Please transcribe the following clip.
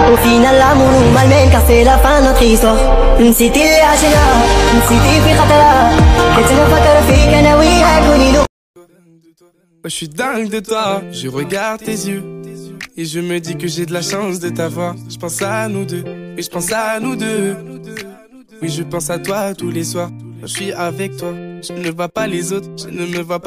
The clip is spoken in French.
Au final l'amour nous malmène car c'est la fin de notre histoire. Si t'es hachina, si t'es fi khatara, et tu ne pas te faire qu'un oui à Je suis dingue de toi, je regarde tes yeux et je me dis que j'ai de la chance de t'avoir. Je pense à nous deux, oui je pense à nous deux. Oui je pense à toi tous les soirs. Je suis avec toi, je ne vois pas les autres, je ne me vois pas.